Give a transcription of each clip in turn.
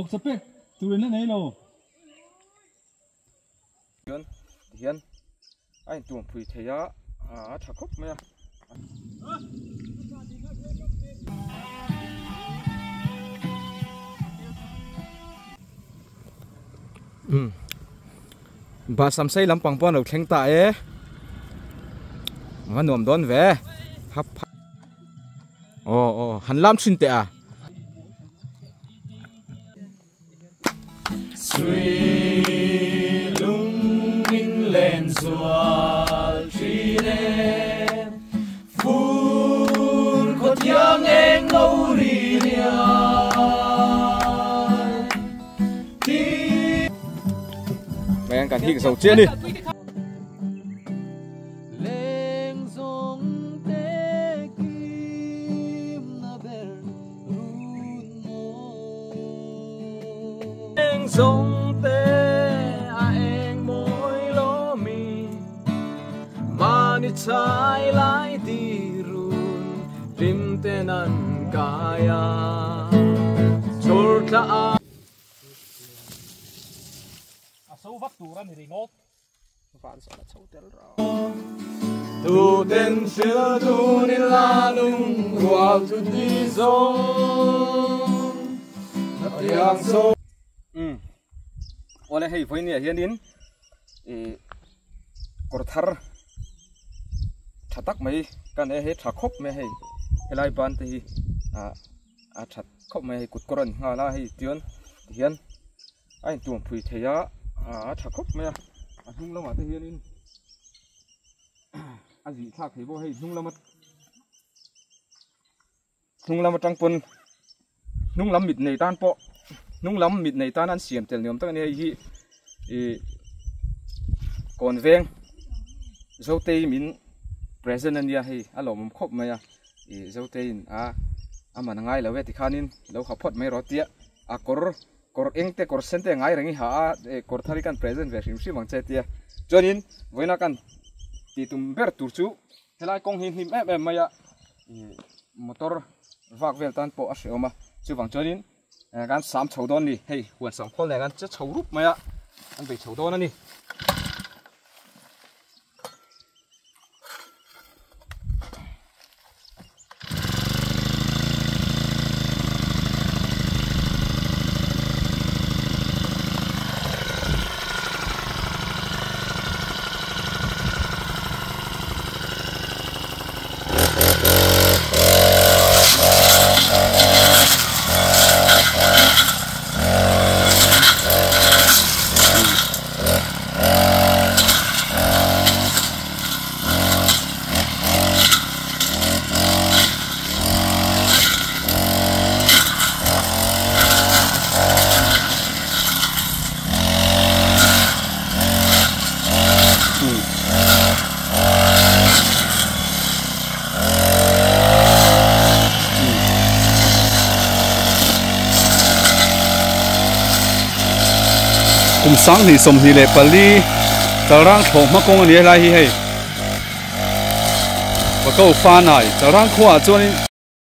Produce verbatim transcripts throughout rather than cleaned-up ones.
bốc sập ấy từ đến này đâu hiền hiền anh tuồng phui thấy á à thằng khóc mày ừ bà sắm xây làm bằng pon đầu khen tạ ấy mà nuông đón về hấp ồ ồ hắn làm xin tệ à suy lung minh lên xuân truy đêm phun có tiếng em ngâu đi mày ăn cả thịt sầu chiên đi sông tê à em môi lô mi mà đi trái lại đi run rim tên ăn kaya chốt là à sâu vắt tủ ra thì ngót phản xạ là sâu tel rồi tu tên chưa tu ni la lung qua tu đi zong yang sâu oleh hei voin ya hianin e korthar thatak mai kan e he thakhop me hei helai ban te hi a a that khop mai hei kut koran nga la hei tion hian ai tuam phui theya a thakhop me a hung lama te hianin a ji thak hei bo hei hung lama hung lama tangpon nung lam mit nei tan po nung lam mit nei tan an siam tel niom tak ani hi e kon veng zote min present ania hi alom khop maya e zote in a aman ngai lawe ti khanin lo khapot mai rotia a kor kor engte kor sente ngai rangi ha e kor thari kan present ve sim sim angche tia chonin voina kan ti tum ber tur chu helai kong hin him em em maya e motor vak vel tan po a seoma chu wang chonin gan sam chầu đón đi, hey, huấn sam khol này gan chất chầu rúp mày ạ, ăn bị chầu đón đi. Kum sang thì som thì lệ pali tao rang thong mà công anh lại hi hay và câu pha này tao rang khoa cho nên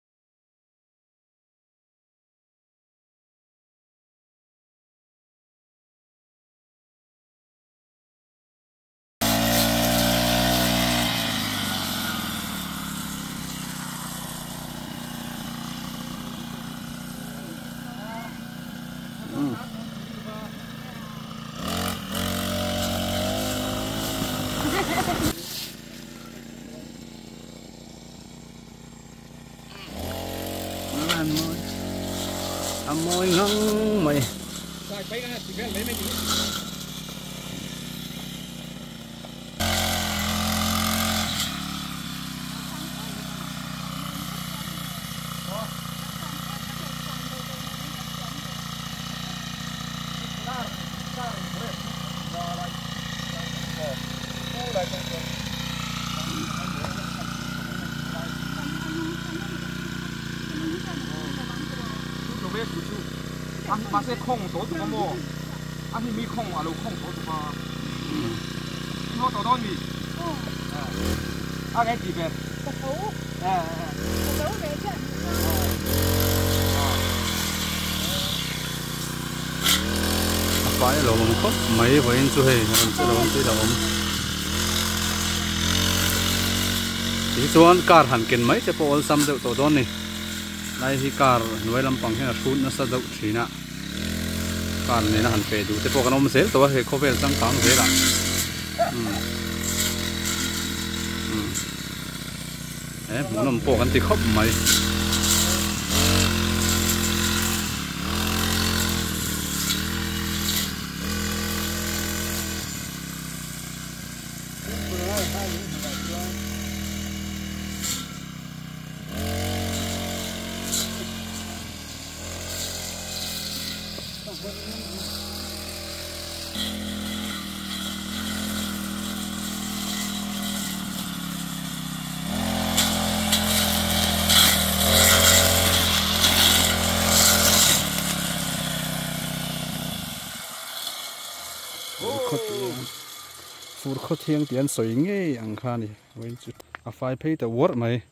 môi ngon mày anh mà sẽ không số tụi mò anh thì mi không à đâu không số tụi mà nó tao đó gì à cái gì về tao xấu à tao xấu về chứ phải là lòng khóc mấy với anh chú hề làm sao đó tí đầu thì chuan car hẳn kiến mấy sẽ bỏ xăm dậu tổ đón này này thì car nuôi làm bằng cái là phun nó sẽ dậu chỉ nè car này nó hẳn phê đủ sẽ bỏ cái ông xếp tổ hệ có vẻ sang cám dễ là đấy muốn làm bỏ cái thì khóc mấy phur khó thiêng tiền soi nghe ang khan này với à phải pay the word mày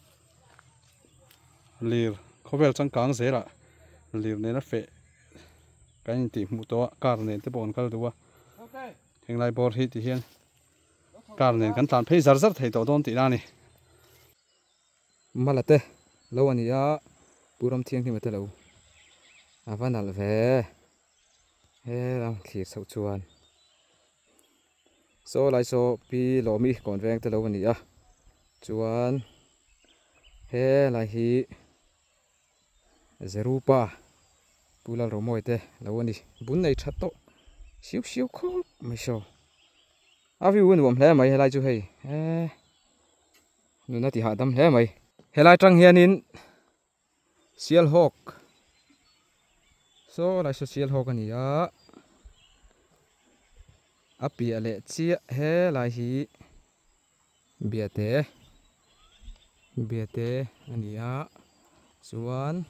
liều khó vel chẳng căng dễ là liều này nó phê cái gì tìm một to car này tới bọn car đúng không hiện lại bor hit thì hiện car này căn tàn pay zar zar thấy tổ đón tí ra này mà là thế lâu anh nhá buram thiêng thì mà thế lâu à vẫn là về he làm khi sầu chuan so lại so pi lo mi còn veng te lo ani a chuan he lai hi zerupa pula ro moi te lo ani bun nei that to siu siu khop mai so a vi un wom hle mai helai chu hei he nu na ti ha dam hle mai helai tang hianin sial hawk so lai so sial hawk ani a api ale chia he lai hi biate biate ania chuan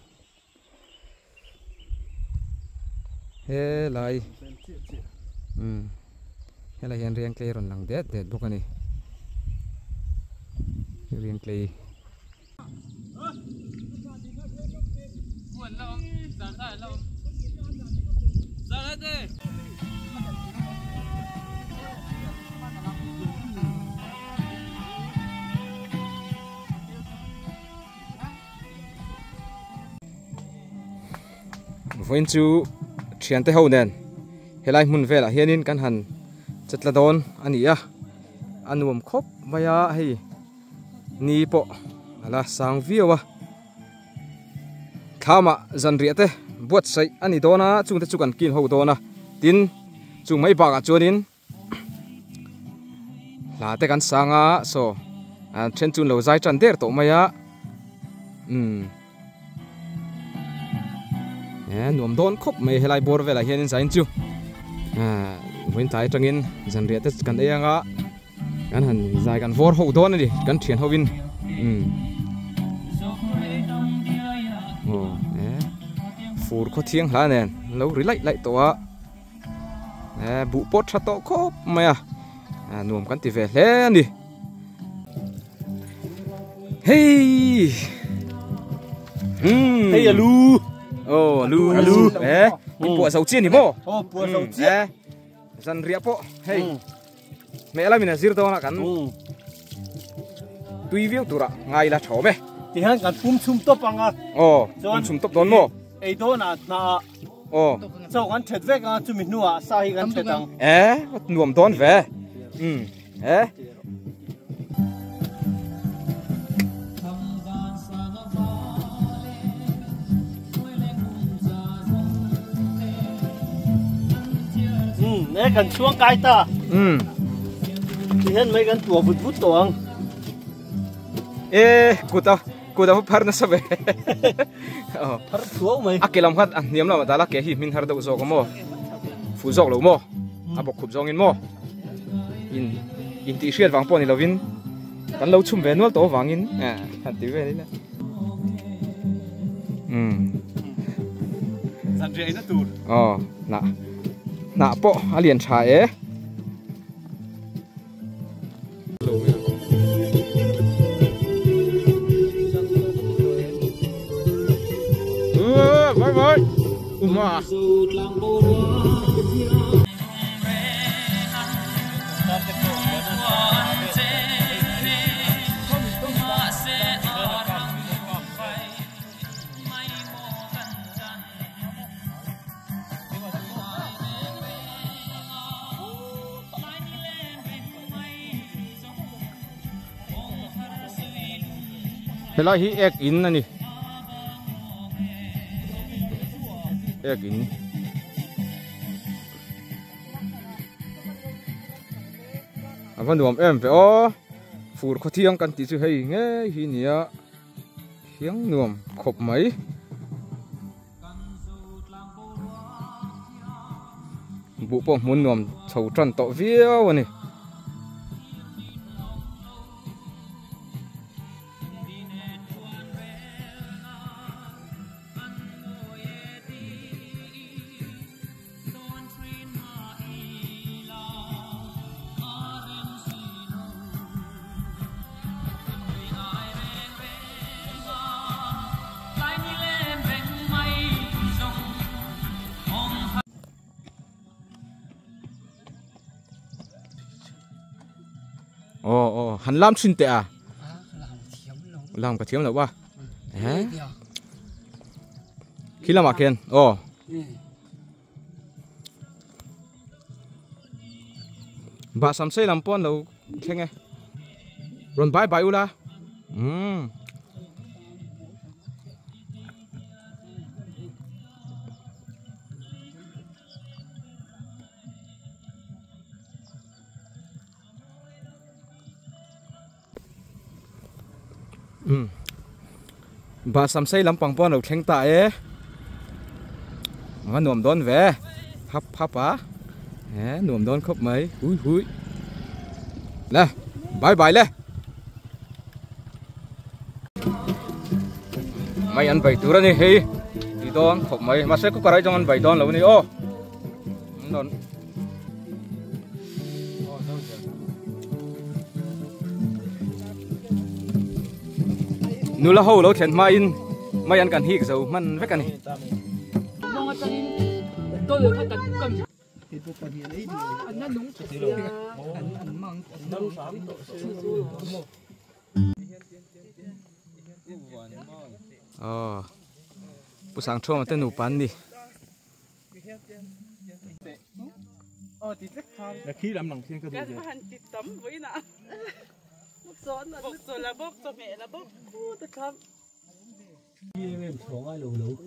he lai um he lai hian riang klei ron lang det det bok ani riang klei buồn lâu giảm lại lâu ra đây đi với chú chuyển tới hậu nền helai mun về là hianin kan han chật là đón anh ý à anh uống khóc vậy à hay ni po là sang view à thama dần riết thế buat say anh ý đó na chúng ta chụp cảnh kín hậu đó na tin chúng mấy bạc cho đến là te kan sang à so à trên chun lâu dài chân đer tổ mày à um nuông đón khóc mày helai bor về là hiền zain chu à với thái trong in dần riết thế kan ấy ngã kan hẳn dài kan vor hậu đón này đi kan chuyển hậu in um ồ phur khó thiêng lá nè lâu rỉ lại lại tổ à bụ pot chặt tổ khóc mày à à nuông kan ti về lên đi hey hmm hey alu oh lu lu eh buat sầu chiên thì mo oh buat sầu chiên eh dần riết po hey mẹ là mình là zero đó là kan tùy việc tụi ngay là chó bé thì hắn kan phum chum top ang à oh phum chum top đón mo ấy đó là na oh sau kan chết về kan chum mình nua sa hi kan chết tăng eh nuông đón về um eh nè cần xuống cái ta, ừ, thì hiện mấy cần tua vụt vụt toang, ê, cụt tao, cụt tao phải nó sắp về, phải tua mày, à cái làm phát, anh niệm là mà ta là cái gì mình phải đâu rồi có mò, phụ dọc lâu mò, à bọc khúc dòng in mò, in in tí xuyên vàng pon thì lâu in, tan lâu chum về nuốt tổ vàng in, à, hạt tí về đấy nè, ừ, dàn rễ nó tụt, ờ, nè. Nạ po a liền chai é vai vai Uma. Helai hi ek in ani. Ek in. Avan duam em pe o fur kho thiang kan ti chu hei nge hi nia thiang nuam khop mai bu pom mun nuam chho tran to viau ani. Ồ ồ hắn làm xin tệ à? Làm cả thiếm là ba. Hả? Khi làm mà kiên. Ồ. Bà sắm xây làm pon đâu thế nghe. Rồi bye bye ula. Ừm. Ừ. Bà sắm xây lắm bằng pon đầu khen tạ ấy. Mà nuông đón về, hấp hấp á, hé nuông đón khóc mấy, hui hui. Nè, bye bye lên. Mày ăn bảy tuổi rồi nè, đi đón khóc mấy, mà sẽ có cái trong ăn bảy đón lâu nè, ô. Đón. Nụ là hậu lâu thiệt mai in mai ăn cần hít dầu man vét cần này. Ờ, buổi sáng trưa mà tên nụ bán đi. Là khí làm lòng thiên cơ gì? Son là rồi là bốc cho mẹ là bốc khu tất cả. Đi em xuống ai lù lù.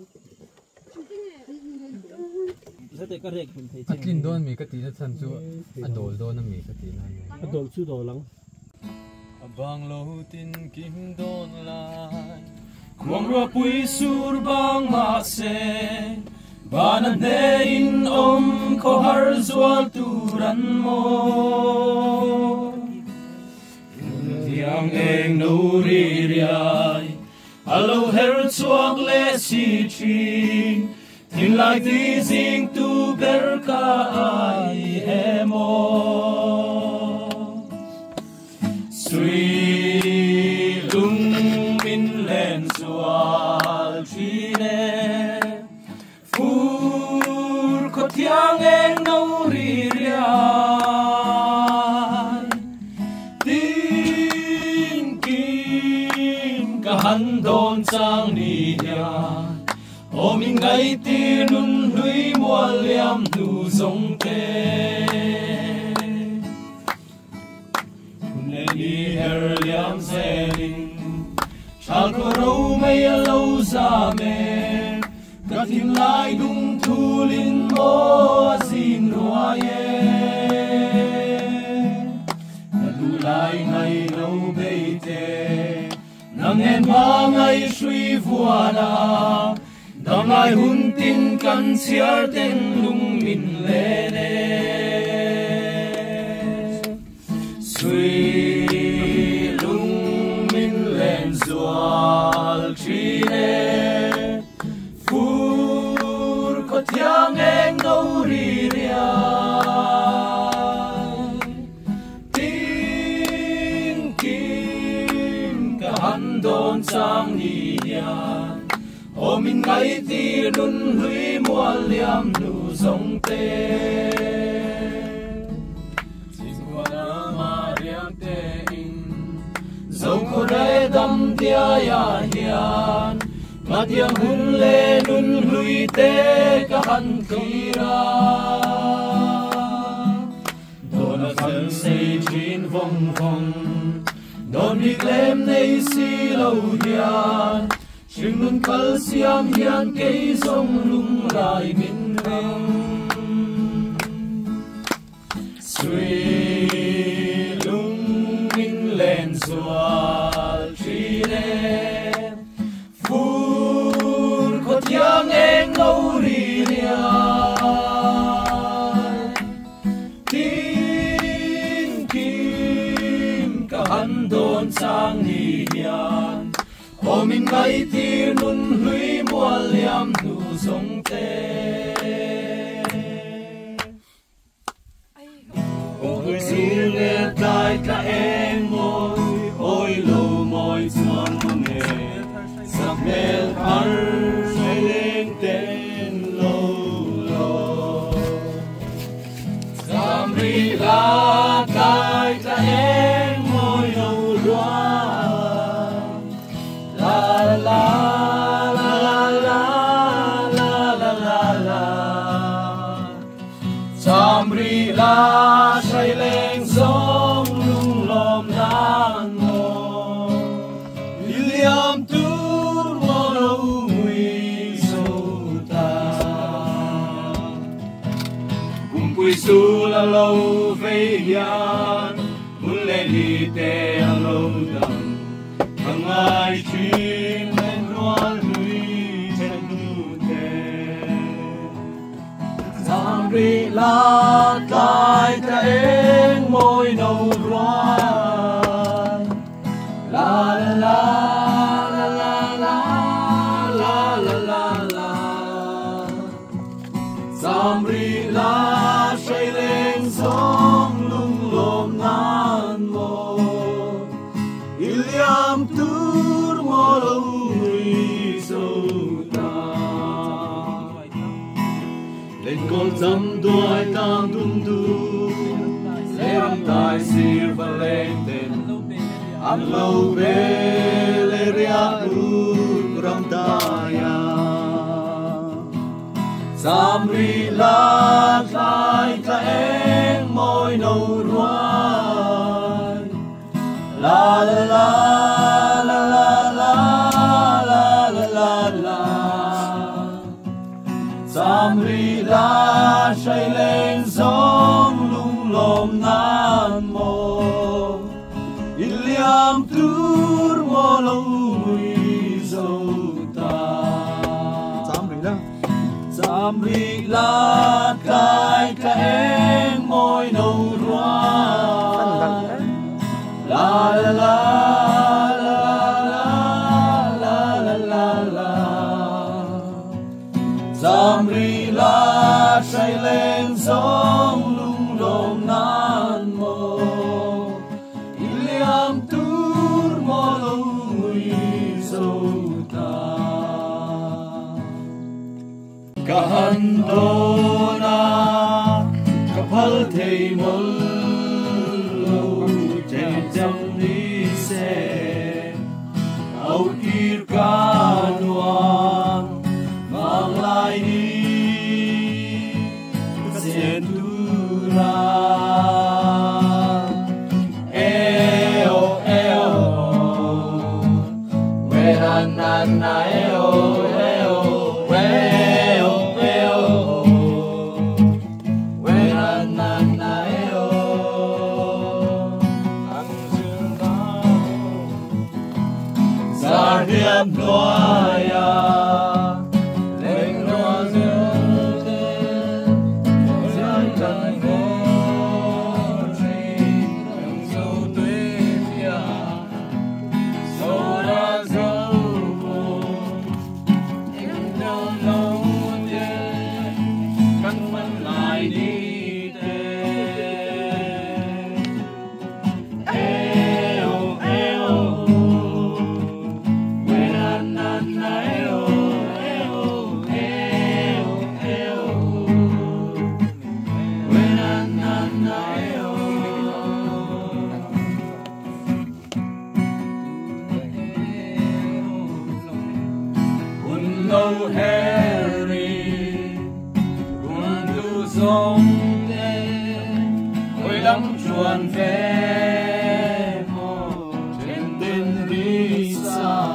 Sẽ để cái rệt mình thấy. Ăn kinh đôn mì cái tí nó thân chú, ăn đồ đôn nó mì cái tí nó. Ăn đồ chú đồ lắm. Bang lâu tin kim đôn lại, quang rua bụi sur bang ma se, ban ne in om ko har zual turan mo. Yang eng no ri riai, alo her chuak le si chi, tin lai ti zing tu ber ka ai emo. Sui lung min len zual chi ne, fur ko tiang eng no ri riai. Hắn đôn sang ni ya, ôm mình ngay ti nun hui mua liam nu sông tê, nên đi her liam xe linh, chào cô râu mây lâu xa mê, gạt tim lại đung thu linh mô xin hoa ye, gạt đủ lại ngày lâu bê tê. Nang en ma ngai shui vuana, dam lai hun tin kan siar ten lung min le ne. Sui lung min len zual chi ne, fur ko tiang eng no ri ria. Đôn sang ni ya, ôm in ngay ti run hui mua liam nu sông tê chính qua mà riêng tê in dấu cô rê đâm tia ya hiền mà tiếng hun lê nun hui tê cả hắn kira đồn là thân xây trên vòng vòng đồn đi lem nay si lâu hiền chừng nun kal siam hiền cây sông lung lại min hăng suy lung min lên xóa chi đêm phun có tiếng em lâu đi lia tin kim cả hắn đồn sang đi hiền ôm in ngay ti nun hui mua liam nu sông tê ôi siêu lệ tai ta em môi ôi lù môi xuân nghề sắc mel har say lên tên lâu lâu sam ri la tai ta em môi lâu loa la la la la la la la la la sam ri la say lên sông lung lom nan mo William tur mo lo mui so ta kum pui su la lo ve yan mun le li te a lo dam hang ai chim lên loan lui trên nu te sam ri la tai ta em môi nâu loan la la la la la la la la la sam ri la say lên sông lung lom nan mo Iliam tur mo lui so ta lên con dăm đuôi tam tung tu lên tai sir và lên tên am lâu về lê ria tu ram ta ya sam ri la lai ta em môi nâu loan la la la la la la la la la la sam ri la say lên sông lung lom nan mo Iliam tur mo lui so ta sam ri la sam ri la kai ka em môi nâu loan la la la la la la la la sam ri la say lên sông lung lom nan mo Iliam tur mo lui so ta kahan do na kapal thei mol lo chen cham ni se au kir kanwa mang lai ni sen tu ra eo eo we na na na eo eo we Diam loya leng loa zelde zai tan go tri so tuya so ra so em don't know de kan man lai ni te eo eo na na eo no Harry buồn du sông đêm ôi lắm chuồn về trên tên đi xa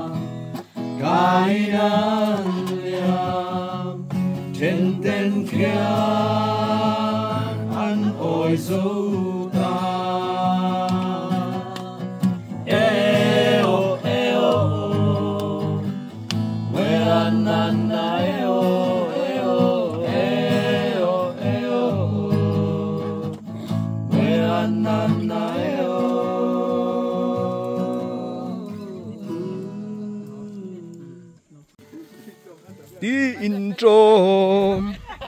cái nắng liam trên tên kia ăn ôi dấu ta eo eo where na na eo eo eo eo where na na eo đi intro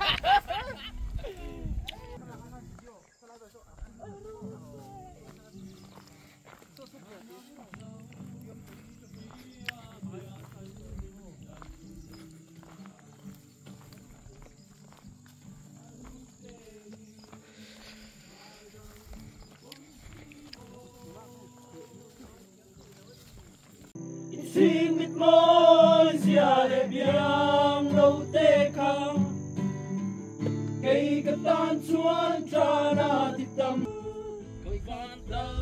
xin mít môi xia để biang đâu tê khang cây cát tan chuan tra na ti tâm cây can tơ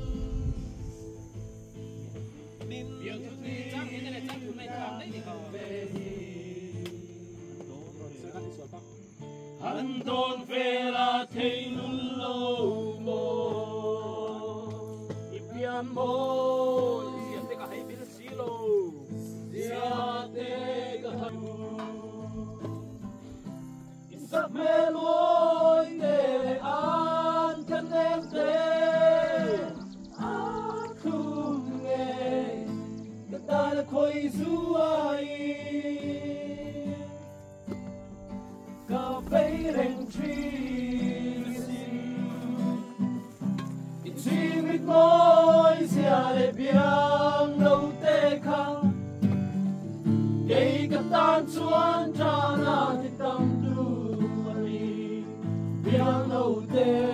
bim biang tu ti trang hiện nay trang tu này trang đấy thì không về hắn tôn về là thầy lun lâu mô ipian mô hay biết xí lô dia te ka hanu isap me loi te an kan em te an khum nghe ka ta la khoi zu ai ka vei reng tri sin chi mit moi sia le biang đâu tê khang cây cát tan chuan tra na ti tâm tu ari biang đâu tê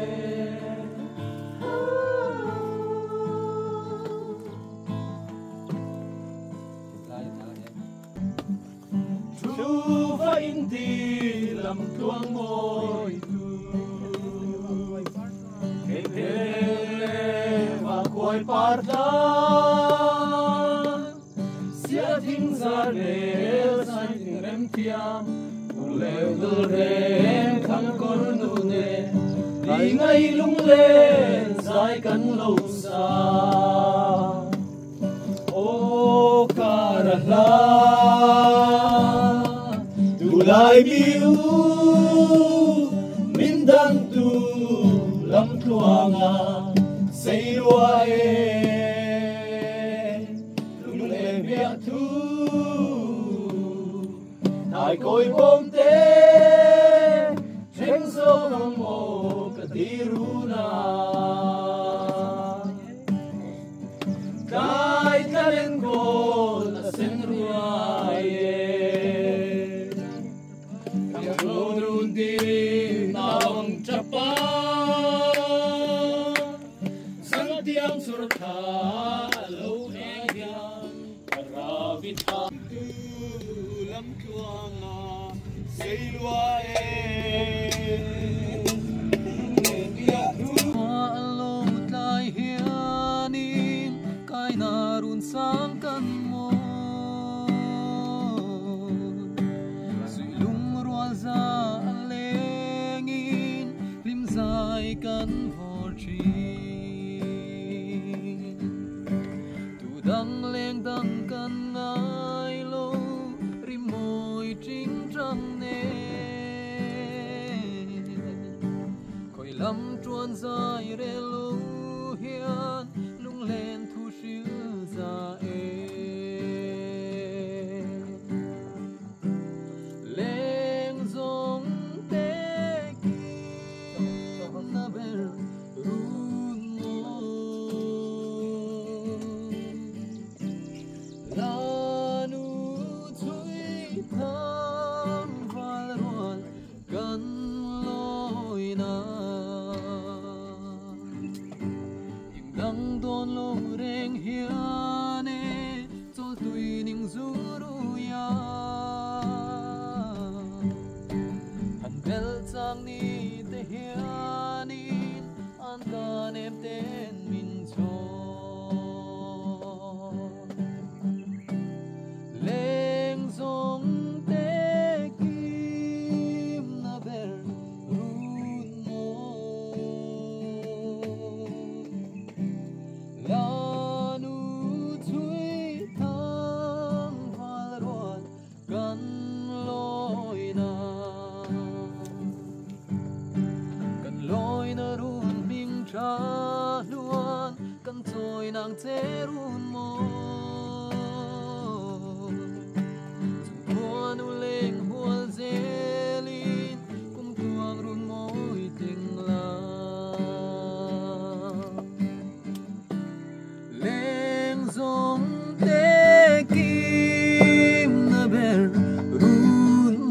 chu va in ti lam tuang môi tu cây pele va koi parda thinh ra để sai tình em tiam leo dul rem khang con nu ne đi ngay lung lên dài cắn lâu xa ô Karala tu lai biu min dan tu lam tuanga say lua e thu thái cối bom tê trên sông hồng mồ cả tí ru na cái ta lên cô là sen ruai cam rôn run đi na bang chapa sang tiang surtha lâu e Vita tu lam tuanga say lua e alo tai hianin kai narun sang kan mo sui lung rual za lengin lim zai kan vor chi tu dang leng dang kan ngai lo rimoi trinh trăng nè khoi lam truan dài re lu hian lung lên thu siêu za e เจรุนโมหัวนูเล็งหัวเจลินกุมตัวรุนโมยติงลาเล็งซงเตกิมนาเบลรุนโม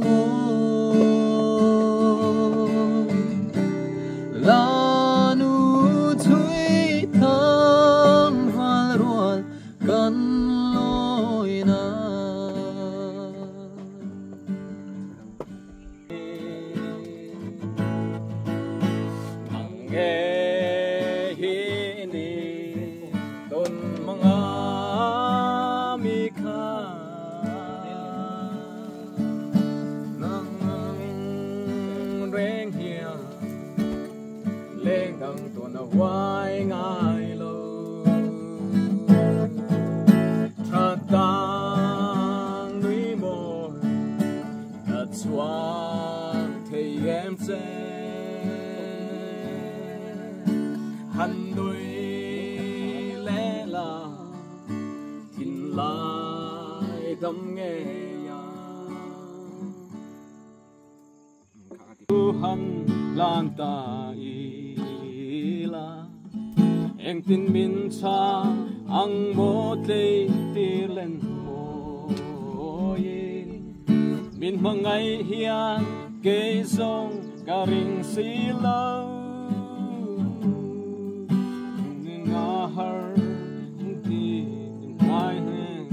ลานูทุยทำฟัลรวลกันลอยนามังเกฮินีต้นมังอามีค่านังเร่งเฮียเล่งดังตัวน่ะไว้ง่ายโลทราตังนุยโมนัดสวางเทียมเซหันดุยเลลาทินลายดำเงียTuhan lantai la eng tin min cha ang mo tle tirlen mo ye min mangai hian ke song karing silo nga har ti mai hen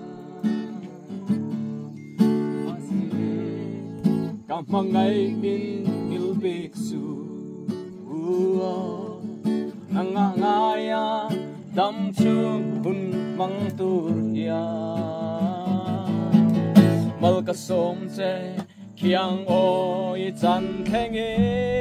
kam mangai min ilbik su nga ngaya dam chu hun mang tur ya mal ka som che kiang oi chan theng e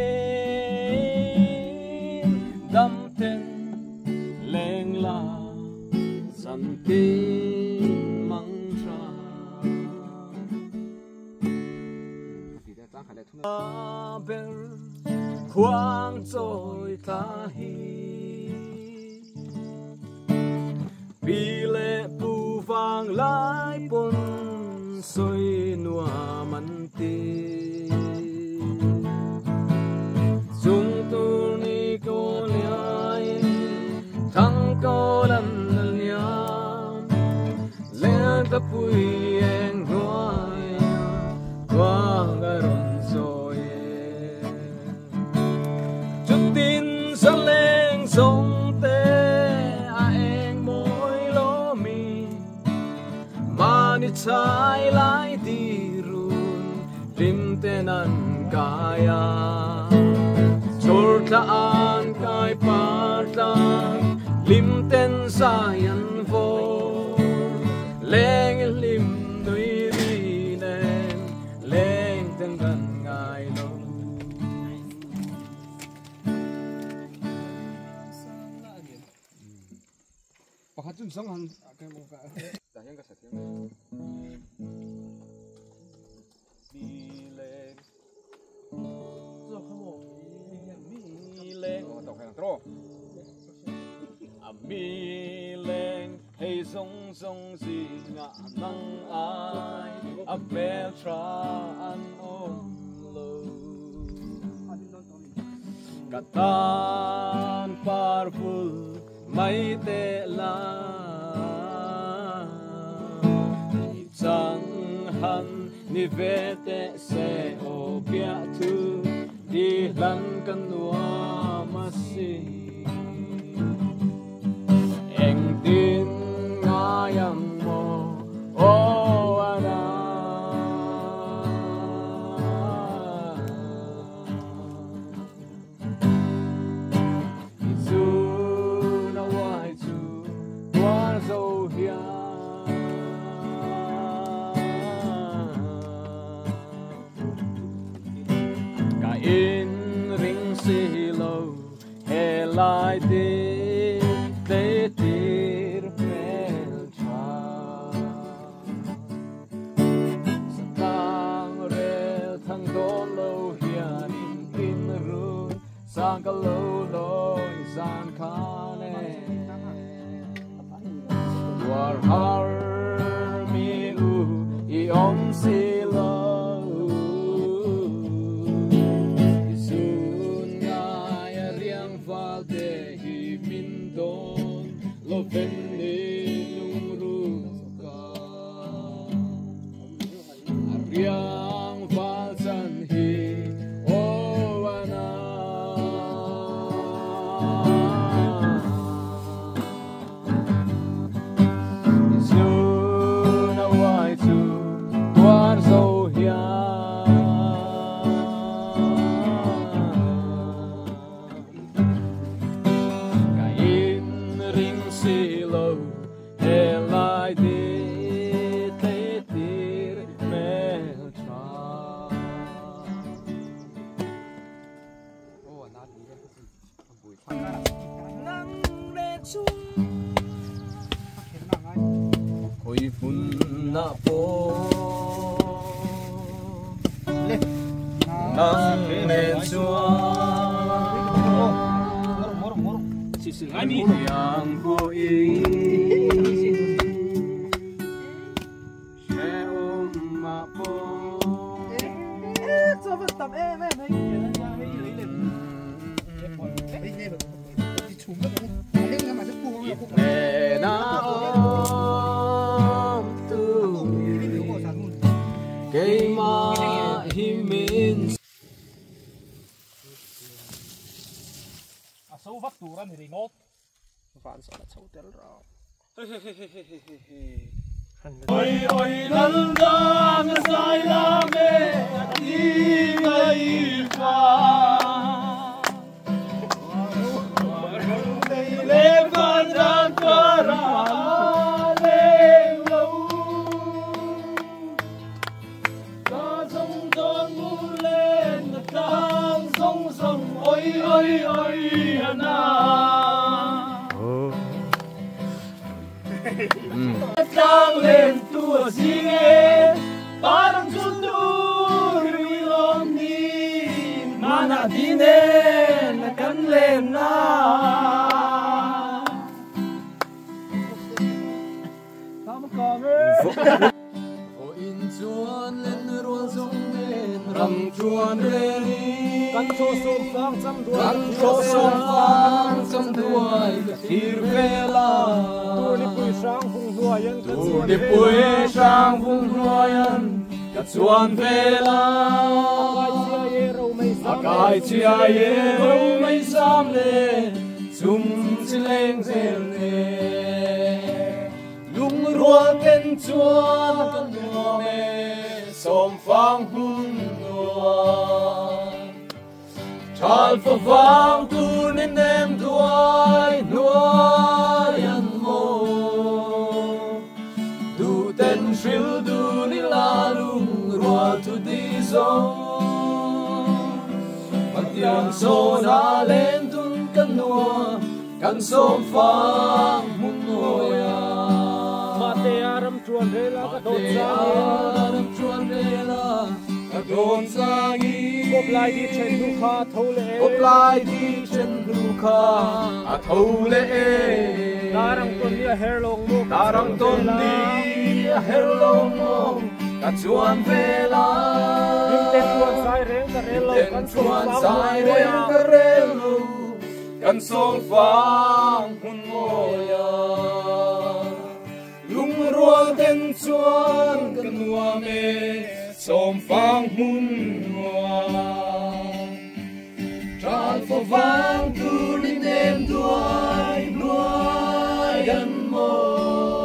dam ten leng la san tin mang tra bel khoang trôi ta hi vì lệ pu vàng lái bồn soi nua mặn tì dung tu ni cô nhai thăng cô lần nham lên ta pui en ngoai qua gai ron soi chút tin sa lên sông tê Mani chai lai dirun lim tenan kaya chorta an kai partan lim ten sayan vo leng lim nui ri nen leng ten gan ngai lo pakhat chun sang han kai mo ka ta hian ka sa thiam Bileng Rồi không ổn Bileng oh tàu hai tro À Bileng Hay sông sông gì ngã năng ai À bè tra ăn ôm lâu Cả tan parful May tê la Chẳng hẳn ni vete se o bia tu di lan kan wa masi eng tin ngayang mo o ana zu na wai zu wa zo hia in ring silo he lai de de tir pel tra sang re thang don lo hian in ru sang ka lo lo san kha ne biang phal chan hi o ana zu na wai chu tuan so hia ka in ring si lo he lai di te tir me cha nang le chu khoi pun na po nang le chu yang ko i she om ma po cho vật tập em em thấy kìa ra hay lấy lên ấy nghe được thì chúng nó lấy ra mà nó phù hợp le na om tu ke ma hi min sâu vắt tủ ra thì ngót phản sợ là sâu tel rau ôi ôi lần đang say la mê đi ngay qua lên con đang cơ ra lên lâu ta sông con mu lên ta sông sông ôi ôi ôi na đang lên tua gì nghe ta đang chút tu đi lòng đi mà na đi nên là cắn lên na không có o in chuan lên ruộng sông lên rầm chuan lên căn cho sôm phang trăm đuôi căn cho sông phang trăm đuôi thir về la tu đi bùi sáng vùng đuôi yên tu đi bùi sang vùng đuôi yên cả chuan về la cái chia ye râu mấy sam le zum chỉ lên zel le lung ruộng tên chuan con mùa mê xóm phang hun đuôi Chal for vang tu nên em đuôi nuôi ăn mô du tên siêu du ni la lung rùa tu đi zo mặt tiếng số đã lên tun căn nua căn xóm phang mun ngồi à mà tê aram chuan rê la cả đốt tê aram chuan rê la cả đốt sang y bốc lại đi trên du kha thâu lệ bốc lại đi trên du kha à thâu lệ darang tôn đi her long mo darang tôn đi her long mo cả chuan về la những tên chuan sai reng cả rê lâu căn chuan sai reng cả rê lâu căn sông phang hun moya lung ruộng tên chuan căn mua mê sông phang hun tràn phố vang tu đi đêm đuôi nuôi gần mô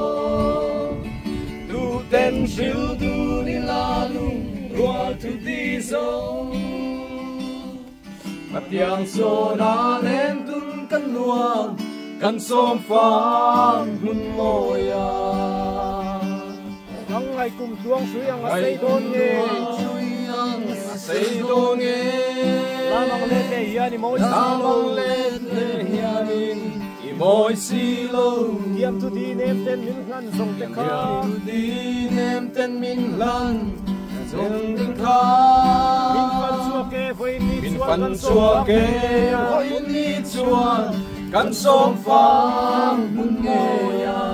tu tên siêu tu đi la lung rùa tu đi dâu mặt tiếng số đã lên tung căn luồng căn xóm phang hun môi à nắng ngày cùng chuông suy ang xây đôn nghe xây đôn nghe la mang lên để hiền môi la mang lên để hiền môi xì lô kiam tu đi nem tên min ngăn sông tê kha kiam tu đi nem tên min lan sông tê kha min fan chua ke voi ni min fan chua ke voi ni chua căn xóm phang hun ngồi à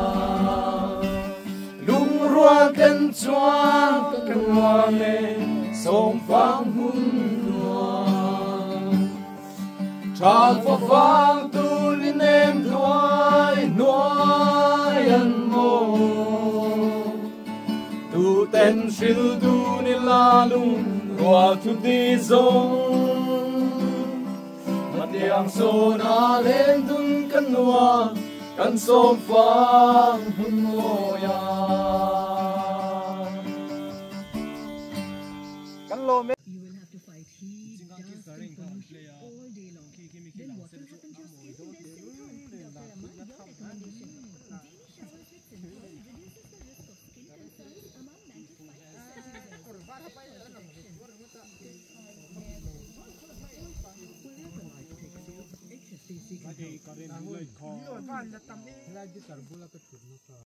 lung ruộng tên chuan căn hoa mê xóm phang hun nuông tràn phố phang tu linh em nuôi nuôi ăn mô tu ten shil du ni la lung rua tu di zong matiang so na len dun kan nuwa kan som fang hun moya kan lo me You will have to fight heat, dust, and pollution all day long. Then what will happen to your skin? There's Synthol from Doctor Aman, your recommendation. Daily showers with Synthol reduces the risk of skin concerns among ninety-five percent users. Wherever life takes you, H S B C can help.